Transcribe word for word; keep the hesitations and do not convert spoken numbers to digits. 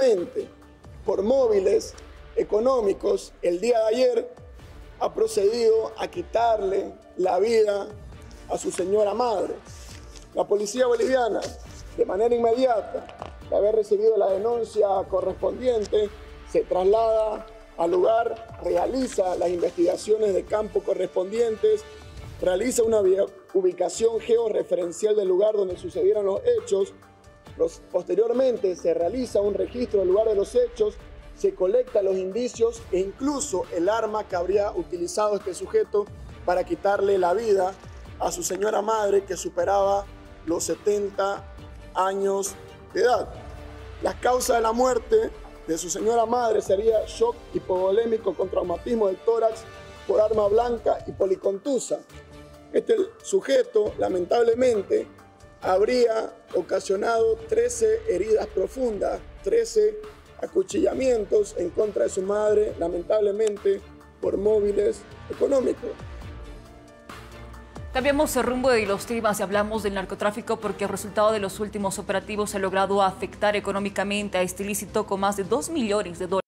lamentablemente, por móviles económicos, el día de ayer ha procedido a quitarle la vida a su señora madre. La policía boliviana, de manera inmediata, de haber recibido la denuncia correspondiente, se traslada al lugar, realiza las investigaciones de campo correspondientes, realiza una ubicación georreferencial del lugar donde sucedieron los hechos. Posteriormente se realiza un registro del lugar de los hechos, se colectan los indicios e incluso el arma que habría utilizado este sujeto para quitarle la vida a su señora madre, que superaba los setenta años de edad. Las causas de la muerte de su señora madre sería shock hipovolémico con traumatismo del tórax por arma blanca y policontusa. Este sujeto, lamentablemente, habría ocasionado trece heridas profundas, trece acuchillamientos en contra de su madre, lamentablemente por móviles económicos. Cambiamos el rumbo de los temas y hablamos del narcotráfico porque el resultado de los últimos operativos ha logrado afectar económicamente a este ilícito con más de dos millones de dólares.